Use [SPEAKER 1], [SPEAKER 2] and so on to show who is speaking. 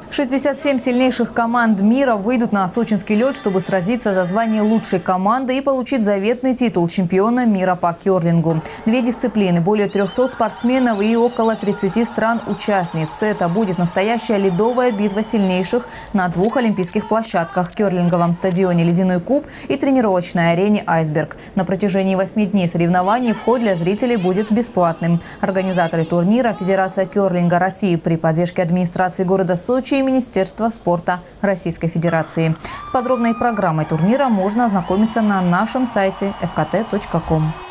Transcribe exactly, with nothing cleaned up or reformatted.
[SPEAKER 1] шестьдесят семь сильнейших команд мира выйдут на сочинский лед, чтобы сразиться за звание лучшей команды и получить заветный титул чемпиона мира по керлингу. Две дисциплины, более трёхсот спортсменов и около тридцати стран-участниц. Это будет настоящая ледовая битва сильнейших на двух олимпийских площадках – керлинговом стадионе «Ледяной куб» и тренировочной арене «Айсберг». На протяжении восьми дней соревнований вход для зрителей будет бесплатным. Организаторы турнира – Федерация керлинга России при поддержке администрации города Сочи и Министерства спорта Российской Федерации. С подробной программой турнира можно ознакомиться на нашем сайте эф ка тэ точка ком.